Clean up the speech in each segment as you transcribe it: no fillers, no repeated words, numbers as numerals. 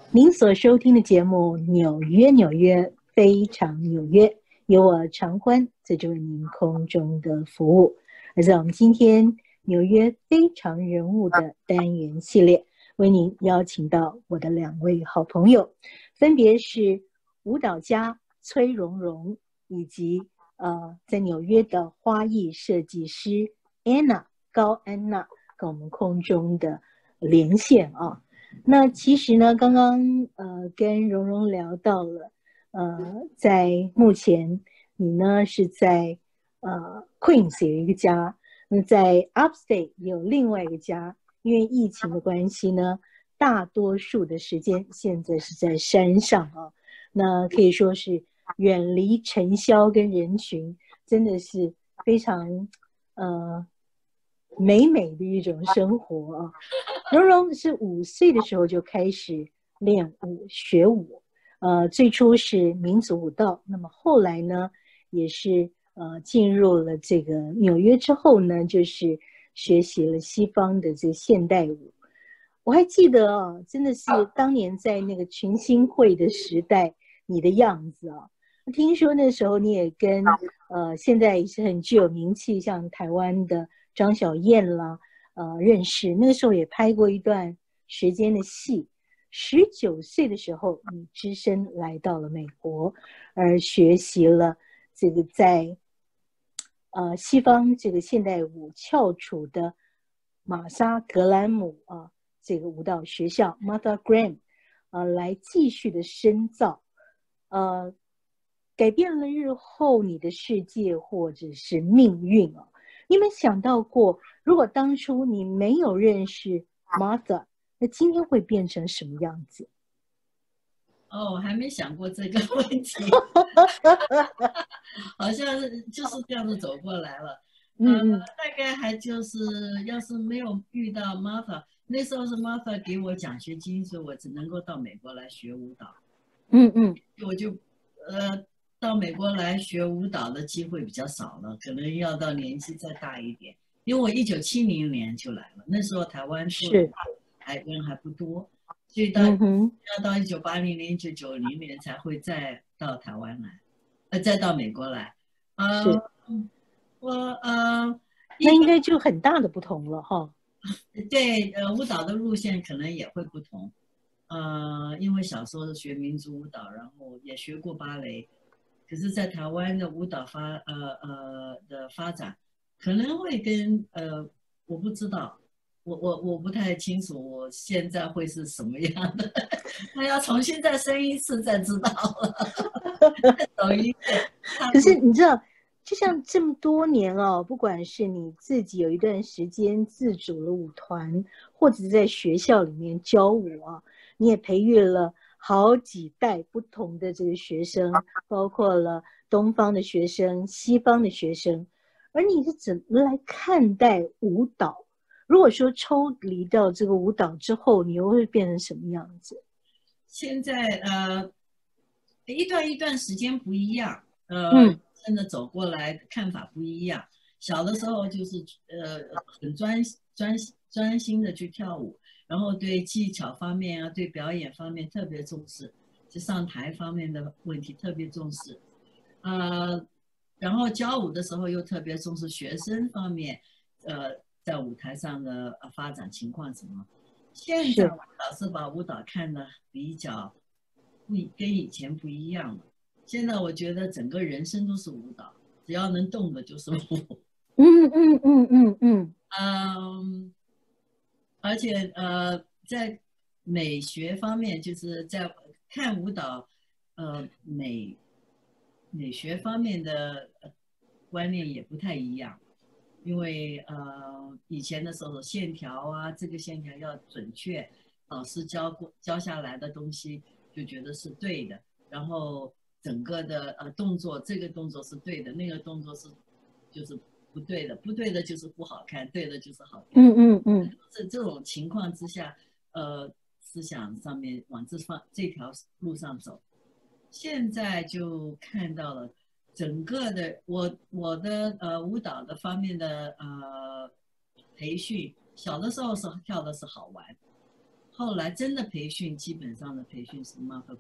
您所收听的节目《纽约纽约非常纽约》，由我常欢在这为您空中的服务。而在我们今天纽约非常人物的单元系列，为您邀请到我的两位好朋友，分别是舞蹈家崔荣荣以及在纽约的花艺设计师 Anna 高安娜，跟我们空中的连线啊。那其实呢，刚刚跟蓉蓉聊到了，在目前你呢是在Queens 有一个家，那在 Upstate 有另外一个家，因为疫情的关系呢，大多数的时间现在是在山上啊，那可以说是远离尘嚣跟人群，真的是非常美美的一种生活啊。蓉蓉是5岁的时候就开始练舞学舞，最初是民族舞蹈，那么后来呢，也是进入了这个纽约之后呢，就是学习了西方的这个现代舞。我还记得啊，真的是当年在那个群星会的时代，你的样子啊。听说那时候你也跟现在也是很具有名气，像台湾的张小燕啦，认识。那个时候也拍过一段时间的戏。19岁的时候，你只身来到了美国，而学习了这个在西方这个现代舞翘楚的玛莎格兰姆这个舞蹈学校 Martha Graham 来继续的深造，改变了日后你的世界或者是命运啊。你有没有想到过，如果当初你没有认识 Martha， 那今天会变成什么样子？ 哦，我还没想过这个问题，好像是就是这样子走过来了。 嗯嗯大概还就是要是没有遇到 Martha，那时候是 Martha 给我奖学金，所以我只能够到美国来学舞蹈。 嗯嗯， 我就到美国来学舞蹈的机会比较少了，可能要到年纪再大一点。因为我1970年就来了，那时候台湾做是， 人还不多，所以嗯哼， 要到1980年、1990年才会再到台湾来，再到美国来。呃， 是， 我那应该就很大的不同了哈。 对舞蹈的路线可能也会不同。因为小时候是学民族舞蹈，然后也学过芭蕾，可是，在台湾的舞蹈的发展，可能会跟我不知道，我不太清楚，我现在会是什么样的，那要重新再生一次才知道了，走一遍，差可是不多。 你知道，就像这么多年哦，不管是你自己有一段时间自主了舞团，或者是在学校里面教舞啊，你也培育了好几代不同的这个学生，包括了东方的学生、西方的学生，而你是怎么来看待舞蹈？如果说抽离到这个舞蹈之后，你又会变成什么样子？ 现在一段一段时间不一样， 嗯， 真的走过来看法不一样。小的时候就是很专专心的去跳舞，然后对技巧方面啊，对表演方面特别重视，就上台方面的问题特别重视。呃，然后教舞的时候又特别重视学生方面，在舞台上的发展情况什么。现在是， 我老是把舞蹈看得比较跟以前不一样了。现在我觉得整个人生都是舞蹈，只要能动的就是舞。 嗯嗯嗯嗯嗯， 嗯，而且在美学方面，就是在看舞蹈，美学方面的观念也不太一样。因为以前的时候线条啊，这个线条要准确，老师教下来的东西就觉得是对的，然后整个的动作，这个动作是对的，那个动作就是不对的，不对的就是不好看，对的就是好看。 嗯嗯嗯， 这种情况之下，思想上面往这条路上走，现在就看到了整个的我的舞蹈的方面的培训，小的时候是跳的是好玩， 后来真的培训，基本上的培训是 Martha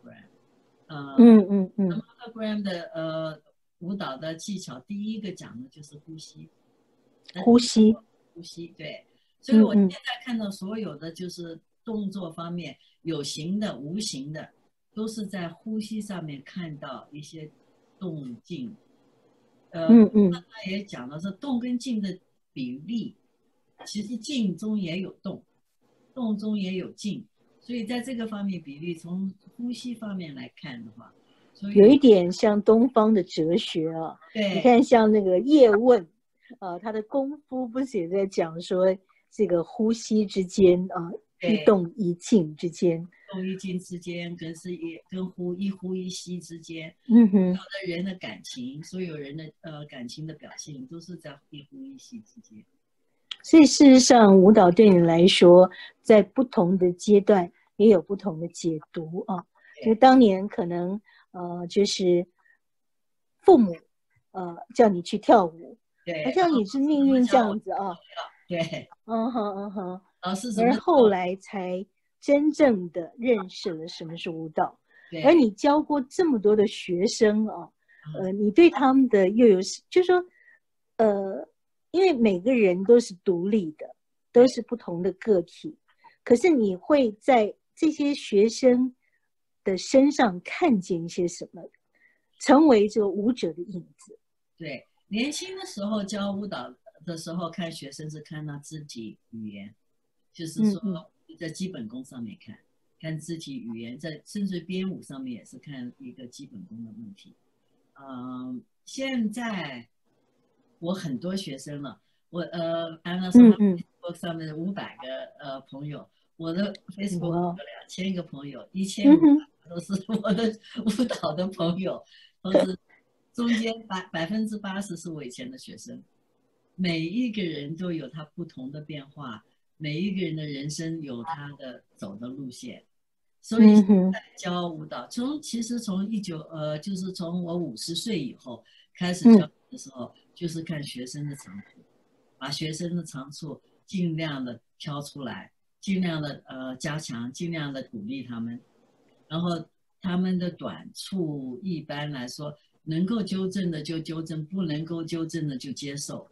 Graham。Martha Graham 的舞蹈的技巧，第一个讲的就是呼吸。 呼吸， 对。所以我现在看到所有的就是动作方面，有形的、无形的，都是在呼吸上面看到一些动静。他也讲了，说动跟静的比例，其实静中也有动，动中也有静，所以在这个方面比例，从呼吸方面来看的话，所以有一点像东方的哲学啊。 对， 你看像那个叶问，他的功夫不是也在讲说这个呼吸之间啊，一动一静之间， 动一静之间，跟一呼一吸之间， 有的人的感情，所有人的感情的表现，都是在一呼一吸之间。 所以事实上，舞蹈对你来说，在不同的阶段也有不同的解读啊。就当年可能就是父母叫你去跳舞， 对， 叫你是命运这样子啊。 对， 老师而后来才真正的认识了什么是舞蹈。而你教过这么多的学生啊，你对他们的又有，就是说，因为每个人都是独立的，都是不同的个体，可是你会在这些学生的身上看见一些什么，成为这个舞者的影子。 对，年轻的时候教舞蹈的时候，看学生是看到肢体语言，就是说在基本功上面看肢体语言，在甚至编舞上面也是看一个基本功的问题。现在我很多学生了，我按照说 Facebook 上面的500个朋友，我的 Facebook 有2000个朋友，1500都是我的舞蹈的朋友，都是中间80%是我以前的学生。每一个人都有他不同的变化，每一个人的人生有他的走的路线。所以在教舞蹈，其实从就是从我50岁以后开始教的时候，就是看学生的长处，把学生的长处尽量的挑出来，尽量的加强，尽量的鼓励他们。然后他们的短处一般来说能够纠正的就纠正，不能够纠正的就接受。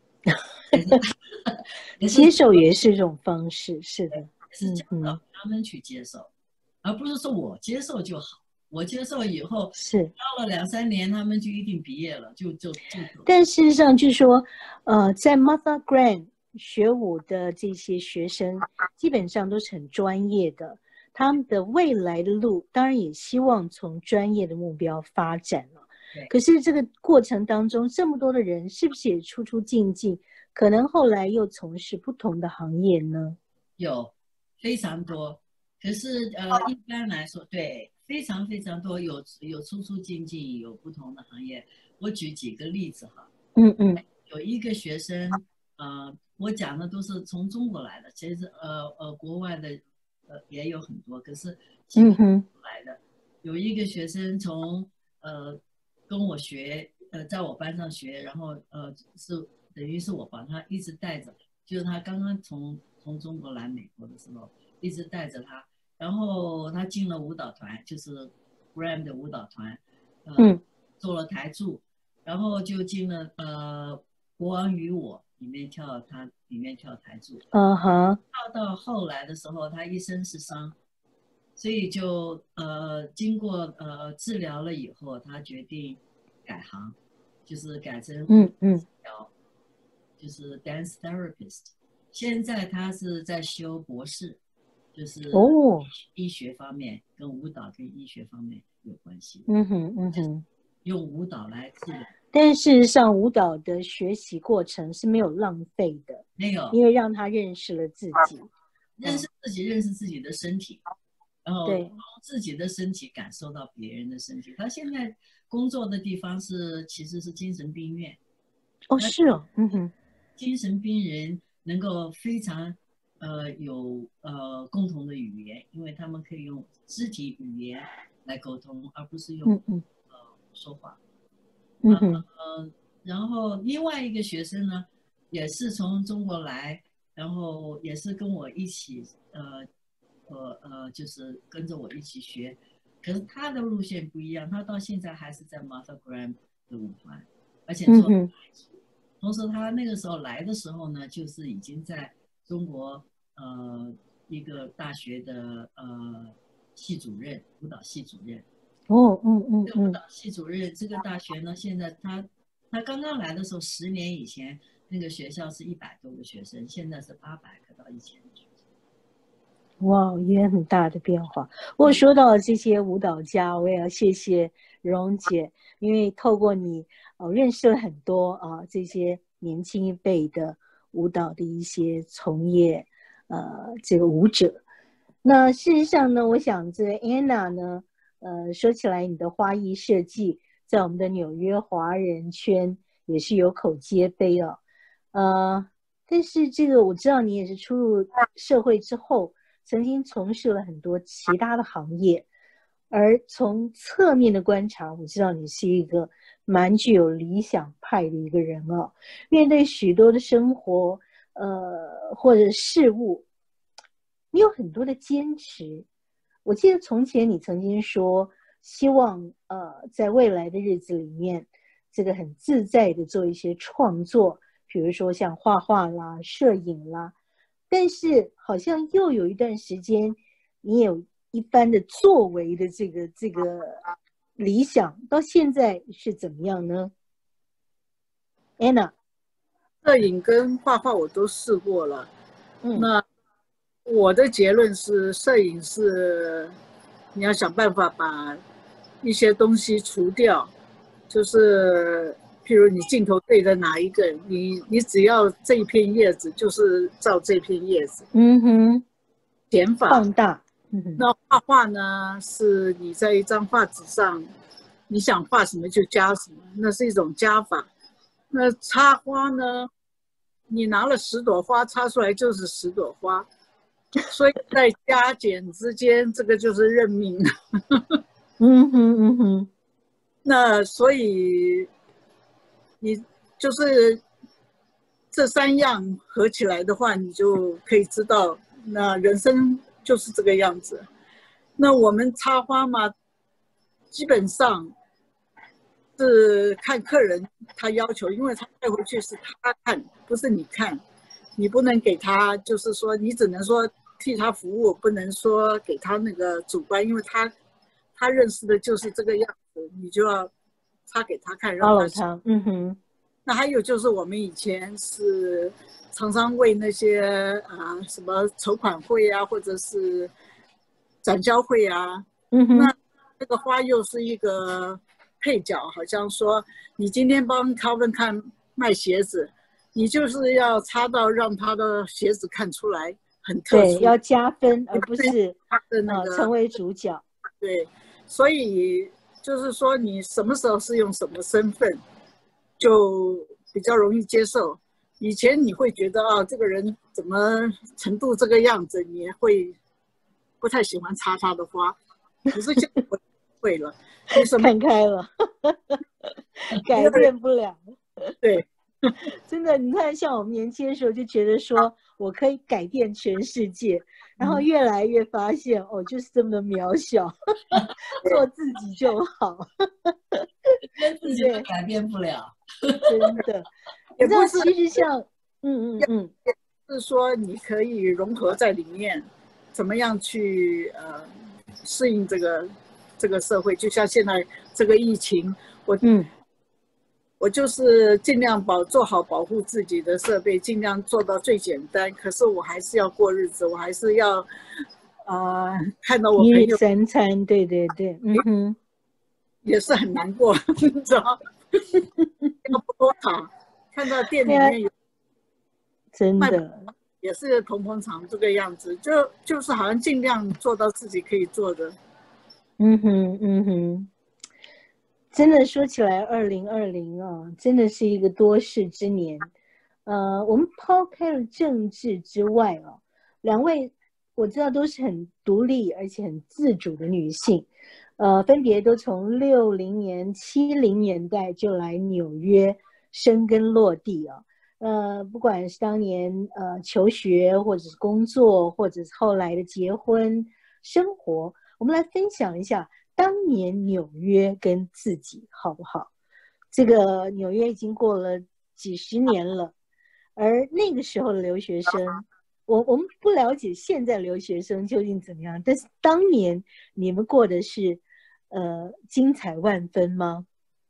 接受也是一种方式，是的， 是教导他们去接受，而不是说我接受就好。我接受以后， 是教了2-3年，他们就一定毕业了，就。 但事实上，就是说，在 Martha Graham 学舞的这些学生，基本上都是很专业的。他们的未来的路，当然也希望从专业的目标发展了。可是这个过程当中，这么多的人，是不是也出进，可能后来又从事不同的行业呢？ 有非常多，可是一般来说，对，非常非常多，有出进，有不同的行业。我举几个例子哈。有一个学生，我讲的都是从中国来的，其实国外的也有很多，可是来的有一个学生从跟我学，在我班上学，然后是等于是我把他一直带着，就是他刚刚从中国来美国的时候，一直带着他，然后他进了舞蹈团，就是 Graham 的舞蹈团，做了台柱，然后就进了国王与我里面跳台柱，跳到后来的时候，他一身是伤，所以就经过治疗了以后，他决定改行，就是改成治疗，就是 dance therapist。现在他是在修博士，就是医学方面，跟舞蹈跟医学方面有关系。用舞蹈来治疗。 但事实上，舞蹈的学习过程是没有浪费的， 没有， 因为让他认识了自己， 认识自己的身体，然后从自己的身体感受到别人的身体。他现在工作的地方其实是精神病院。 是哦， 精神病人能够非常有共同的语言，因为他们可以用肢体语言来沟通，而不是用说话。然后另外一个学生呢，也是从中国来，然后也是跟我一起就是跟着我一起学。可是他的路线不一样，他到现在还是在 Martha Graham 的舞团，而且做同时他那个时候来的时候呢，就是已经在中国一个大学的系主任，舞蹈系主任。这个舞蹈系主任，这个大学呢，现在他刚刚来的时候，10年以前那个学校是100多个学生，现在是800个到1000个学生。 哇，也很大的变化。我说到这些舞蹈家，我也要谢谢蓉姐，因为透过你，认识了很多这些年轻一辈的舞蹈的一些从业，这个舞者。那事实上呢，我想这 Anna 呢，说起来你的花艺设计，在我们的纽约华人圈也是有口皆碑哦。但是这个我知道你也是出入社会之后，曾经从事了很多其他的行业，而从侧面的观察，我知道你是一个蛮具有理想派的一个人哦。面对许多的生活，或者事物，你有很多的坚持。我记得从前你曾经说，希望在未来的日子里面，这个很自在的做一些创作，比如说像画画啦、摄影啦。但是好像又有一段时间，你有一番的作为的这个理想，到现在是怎么样呢 ？Anna， 摄影跟画画我都试过了，那我的结论是，摄影是你要想办法把一些东西除掉，就是譬如你镜头对着哪一个，你只要这一片叶子，就是照这片叶子，减法放大。 那画画呢，是你在一张画纸上，你想画什么就加什么，那是一种加法。那插花呢，你拿了10朵花插出来就是10朵花，所以在加减之间，这个就是认命。那所以你就是这3样合起来的话，你就可以知道，那人生就是这个样子。那我们插花嘛，基本上是看客人他要求，因为他带回去是他看，不是你看，你不能给他，就是说你只能说替他服务，不能说给他那个主观，因为他认识的就是这个样子，你就要插给他看，让他。那还有就是我们以前是常常为那些什么筹款会啊，或者是展销会啊，那这个花又是一个配角，好像说你今天帮Calvin Klein卖鞋子，你就是要插到让他的鞋子看出来很特殊， 对，要加分，而不是他的那个成为主角。 对，所以就是说你什么时候是用什么身份，就比较容易接受。以前你会觉得这个人怎么程度这个样子，你会不太喜欢插他的花。可是现在我会了， 看开了，改变不了。 对， 真的，你看，像我们年轻的时候就觉得说我可以改变全世界，然后越来越发现就是这么的渺小，做自己就好。 连自己都改变不了， 真的。你知道，其实像是说你可以融合在里面，怎么样去适应这个社会？就像现在这个疫情，我就是尽量做好保护自己的设备，尽量做到最简单。可是我还是要过日子，我还是要看到我朋友一日三餐，对， 也是很难过，你知道？要不多卡，看到店里面有真的也是捧场这个样子，就是好像尽量做到自己可以做的。 真的说起来，2020啊，真的是一个多事之年。我们抛开了政治之外两位我知道都是很独立而且很自主的女性，分别都从60年、70年代就来纽约生根落地不管是当年求学，或者是工作，或者是后来的结婚生活，我们来分享一下当年纽约跟自己好不好？这个纽约已经过了几十年了，而那个时候的留学生，我们不了解现在留学生究竟怎么样，但是当年你们过的是精彩万分吗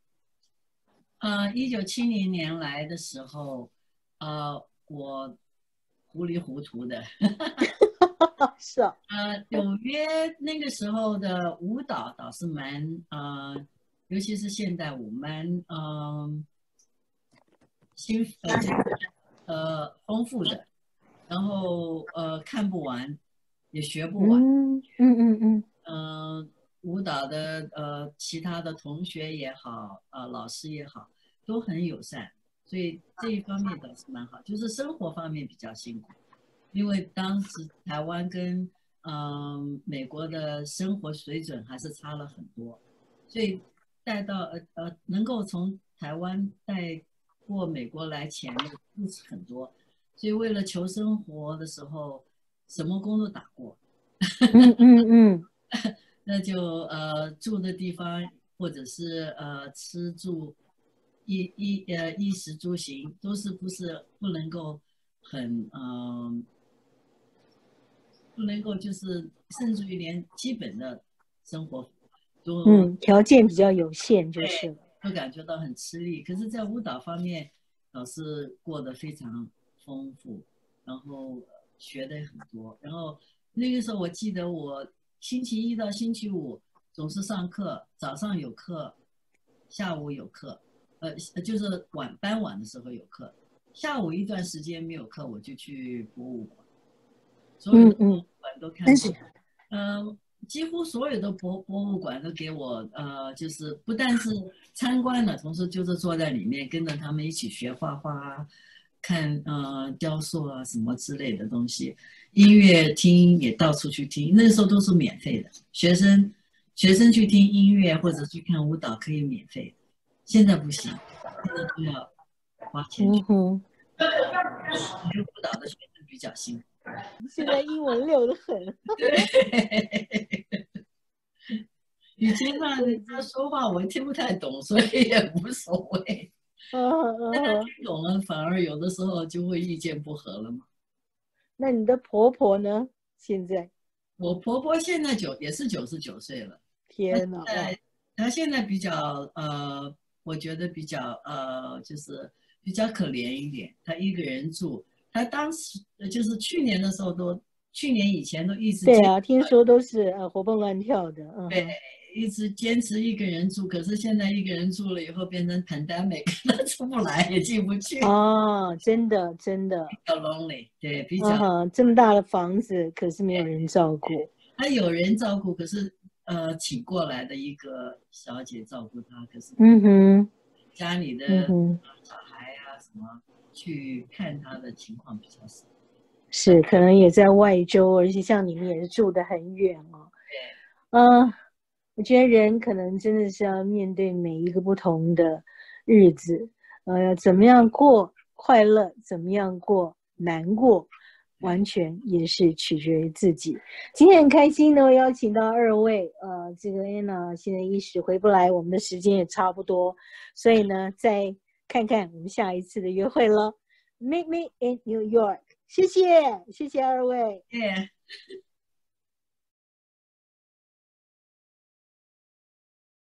1970年来的时候，我糊里糊涂的。 是啊， 纽约那个时候的舞蹈倒是蛮尤其是现代舞蛮新丰富的，然后看不完，也学不完。舞蹈的其他的同学也好，老师也好，都很友善，所以这一方面倒是蛮好。就是生活方面比较辛苦，因为当时台湾跟美国的生活水准还是差了很多，所以带到能够从台湾带过美国来钱的不是很多，所以为了求生活的时候，什么工都打过。那就住的地方或者是吃住衣食住行都是不能够很不能够就是甚至于连基本的生活都条件比较有限，就是都感觉到很吃力。可是，在舞蹈方面，老师过得非常丰富，然后学的很多。然后那个时候，我记得我星期一到星期五总是上课，早上有课，下午有课，就是傍晚的时候有课，下午一段时间没有课，我就去博物馆，所有的博物馆都看过。几乎所有的博物馆都给我就是不但是参观了，同时就是坐在里面跟着他们一起学画画，看雕塑啊什么之类的东西，音乐听也到处去听，那时候都是免费的，学生去听音乐或者去看舞蹈可以免费，现在不行，现在都要花钱去。学舞蹈的学生比较辛苦。 现在英文溜得很。 以前呢，他说话我听不太懂，所以也无所谓。现在听懂了，反而有的时候就会意见不合了嘛。 那你的婆婆呢？现在？ 我婆婆现在也是99岁了。 天哪！ 她现在比较我觉得比较就是比较可怜一点。她一个人住，她当时就是去年的时候去年以前都一直对啊，听说都是活蹦乱跳的。 对，一直坚持一个人住，可是现在一个人住了以后变成pandemic，她出不来也进不去。 真的真的。 比较 lonely， 对，比较。 这么大的房子，可是没有人照顾。 她有人照顾，可是请过来的一个小姐照顾她，可是家里的小孩啊什么去看她的情况比较少。 是，可能也在外州，而且像你们也是住得很远哦。我觉得人可能真的是要面对每一个不同的日子，怎么样过快乐，怎么样过难过，完全也是取决于自己。今天很开心能邀请到二位，这个 Anna 现在一时回不来，我们的时间也差不多，所以呢，再看看我们下一次的约会了。Meet me in New York。谢谢二位。